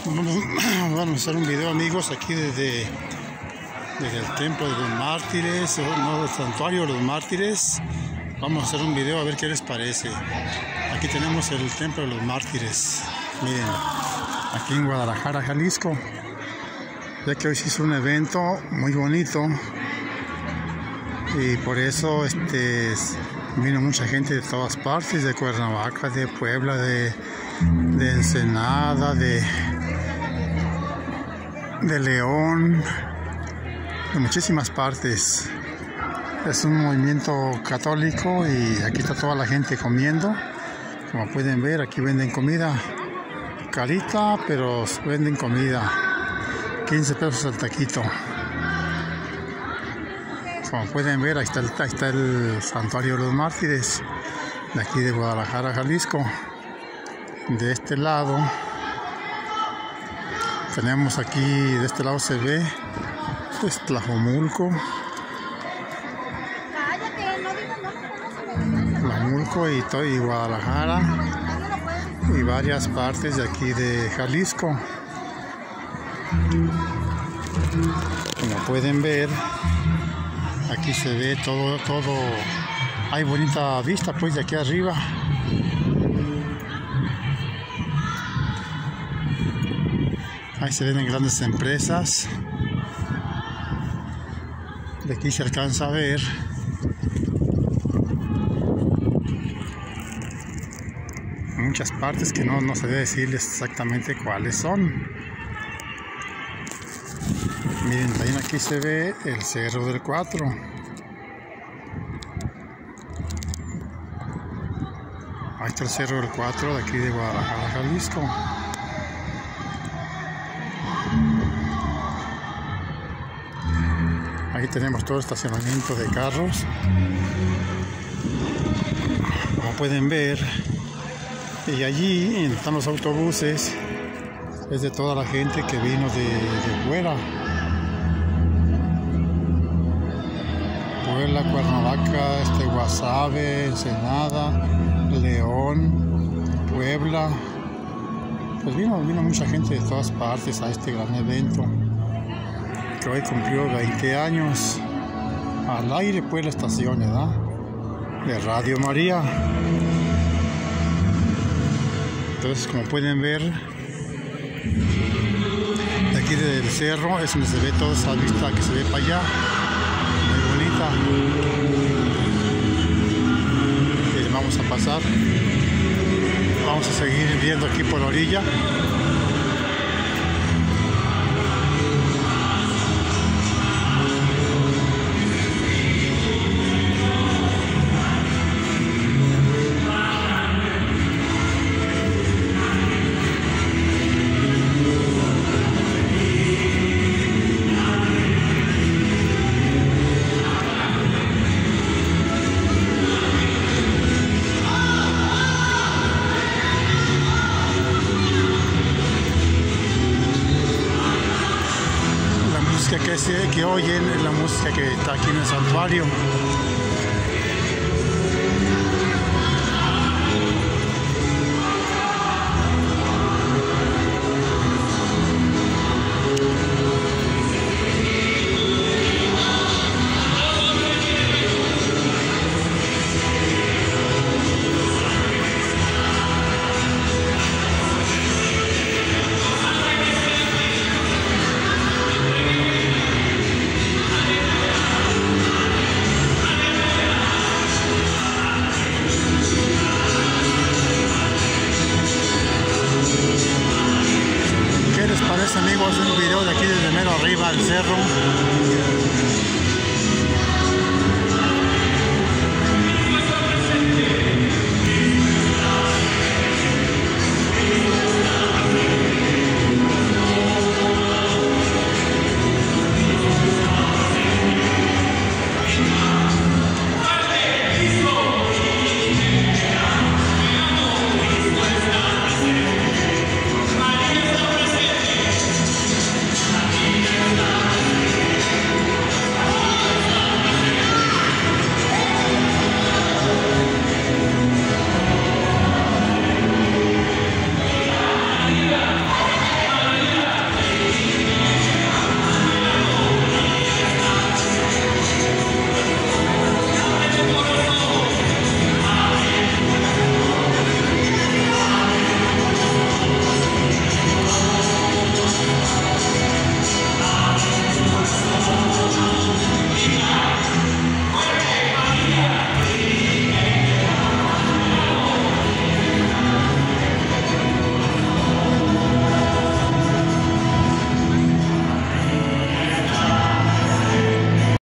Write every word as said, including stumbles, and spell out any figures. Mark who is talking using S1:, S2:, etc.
S1: Vamos a hacer un video, amigos, aquí desde, desde el templo de los mártires, no, el santuario de los mártires. Vamos a hacer un video a ver qué les parece. Aquí tenemos el templo de los mártires. Miren, aquí en Guadalajara, Jalisco. Ya que hoy se hizo un evento muy bonito y por eso este vino mucha gente de todas partes, de Cuernavaca, de Puebla, de, de Ensenada, de, de León, de muchísimas partes. Es un movimiento católico y aquí está toda la gente comiendo. Como pueden ver, aquí venden comida carita, pero venden comida. quince pesos al taquito. Como pueden ver, ahí está, el, ahí está el santuario de los mártires de aquí de Guadalajara, Jalisco. De este lado tenemos aquí, de este lado se ve pues Tlajomulco, Tlajomulco y, y Guadalajara y varias partes de aquí de Jalisco. Como pueden ver, aquí se ve todo, todo, hay bonita vista pues de aquí arriba. Ahí se ven grandes empresas. De aquí se alcanza a ver muchas partes que no, no se debe decirles exactamente cuáles son. Miren, también aquí se ve el Cerro del Cuatro. Ahí está el Cerro del Cuatro de aquí de Guadalajara, Jalisco. Aquí tenemos todo el estacionamiento de carros. Como pueden ver, y allí están los autobuses. Es de toda la gente que vino de, de fuera. Puebla, Cuernavaca, este, Guasave, Ensenada, León, Puebla. Pues vino, vino mucha gente de todas partes a este gran evento que hoy cumplió veinte años. Al aire pues la estación, ¿verdad?, de Radio María. Entonces, como pueden ver, de aquí del cerro es donde se ve toda esa vista que se ve para allá. Y vamos a pasar, vamos a seguir viendo aquí por la orilla. Que, se, que oyen es la música que está aquí en el santuario. Amigos, un video de aquí desde mero arriba del cerro.